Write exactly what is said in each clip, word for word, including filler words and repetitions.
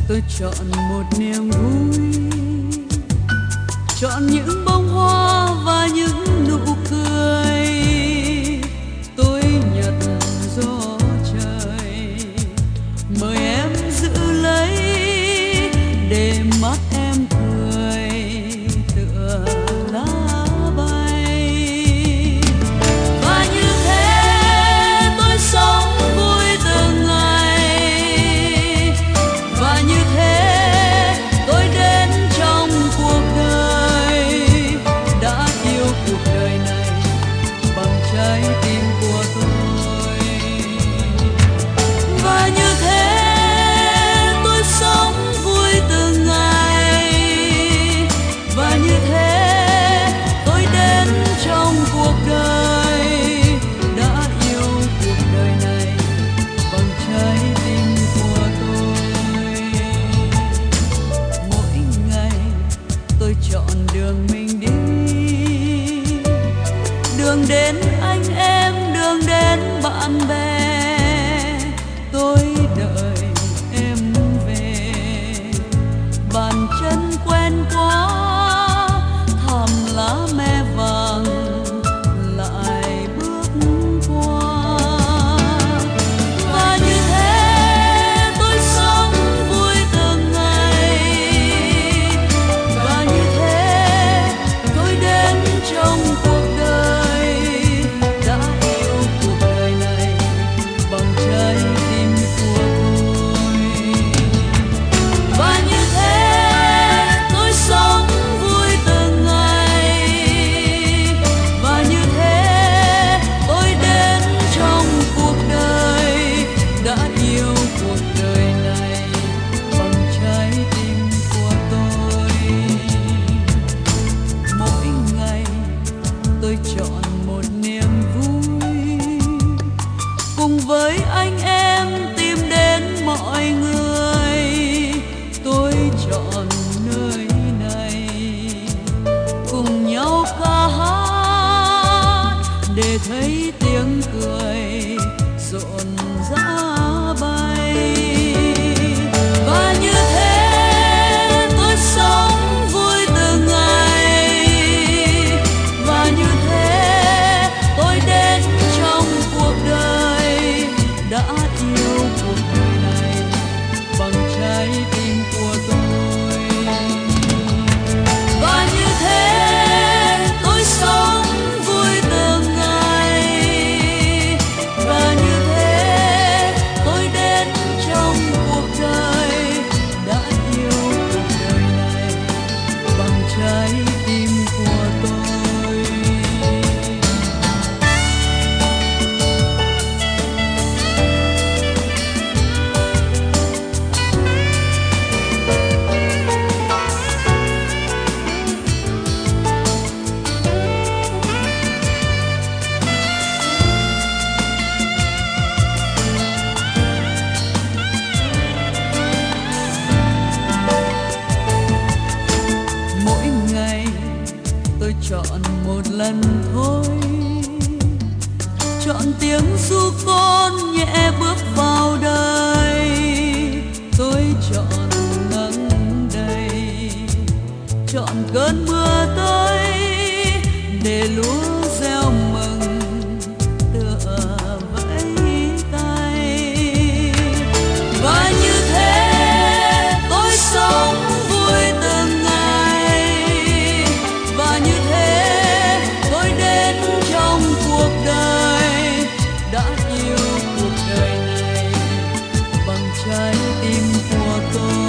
tôi chọn một niềm vui, chọn những bông hoa và những nụ cười. Tôi nhặt gió trời, mời em giữ lấy để mắt em cười tựa lá bay. Và như thế tôi sống vui từng ngày, và như thế tôi đến trong cuộc đời, đã yêu cuộc đời này bằng trái tim của tôi. Và như thế tôi sống vui từng ngày, và như thế tôi đến trong cuộc đời, đã yêu cuộc đời này bằng trái tim của tôi. Mỗi ngày tôi chọn đường mình đi, đường đến anh em, đường đến bạn bè. Tôi đợi em về, bàn chân quen quá, thảm lá me vàng lại bước qua. Và như thế tôi sống vui từng ngày, và như thế tôi đến trong cuộc đời, đã yêu cuộc đời này bằng trái tim của tôi. Và như thế tôi sống vui từng ngày, và như thế tôi đến trong cuộc đời, đã yêu cuộc đời này bằng trái tim của tôi. Mỗi ngày tôi chọn một niềm vui, cùng với anh em tìm đến mọi người. Tôi chọn nơi này, cùng nhau ca hát để thấy tiếng cười rộn rã bay. Và như thế tôi sống vui từng ngày, và như thế tôi đến trong cuộc đời, đã yêu cuộc đời này bằng trái tim của tôi. Và như thế tôi sống vui từng ngày, và như thế tôi đến trong cuộc đời, đã yêu cuộc đời này bằng trái tim của tôi. Mỗi ngày tôi chọn một lần thôi, chọn tiếng ru con nhẹ bước vào đời. Tôi chọn nắng đầy, chọn cơn mưa tới để lúa gieo mừng tựa vẫy tay. Và như thế tôi sống vui từng ngày, và như thế tôi đến trong cuộc đời, đã yêu cuộc đời này bằng trái tim của tôi.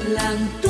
làng tôi